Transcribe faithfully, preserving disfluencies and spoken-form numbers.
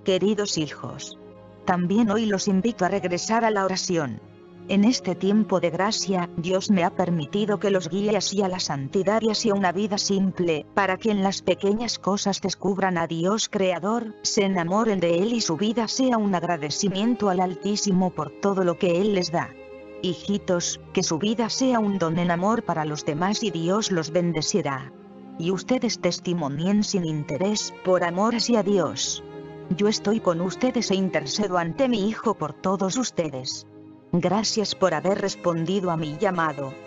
Queridos hijos, también hoy los invito a regresar a la oración. En este tiempo de gracia, Dios me ha permitido que los guíe hacia la santidad y hacia una vida simple, para que en las pequeñas cosas descubran a Dios Creador, se enamoren de Él y su vida sea un agradecimiento al Altísimo por todo lo que Él les da. Hijitos, que su vida sea un don en amor para los demás y Dios los bendecirá. Y ustedes testimonien sin interés, por amor hacia Dios. Yo estoy con ustedes e intercedo ante mi Hijo por todos ustedes. Gracias por haber respondido a mi llamado.